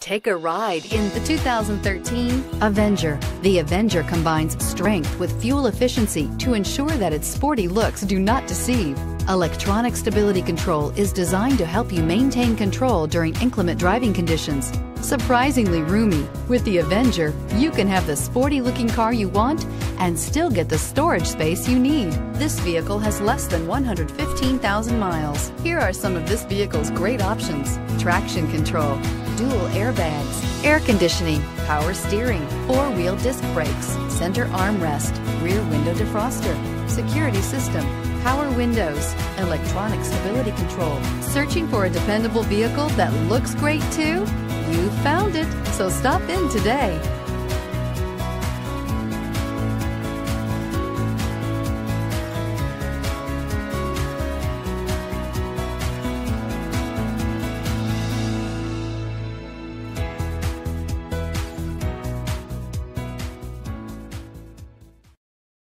Take a ride in the 2013 Avenger. The Avenger combines strength with fuel efficiency to ensure that its sporty looks do not deceive. Electronic stability control is designed to help you maintain control during inclement driving conditions. Surprisingly roomy, with the Avenger, you can have the sporty-looking car you want and still get the storage space you need. This vehicle has less than 115,000 miles. Here are some of this vehicle's great options: traction control, dual airbags, air conditioning, power steering, four-wheel disc brakes, center armrest, rear window defroster, security system, power windows, electronic stability control. Searching for a dependable vehicle that looks great too? You found it, so stop in today.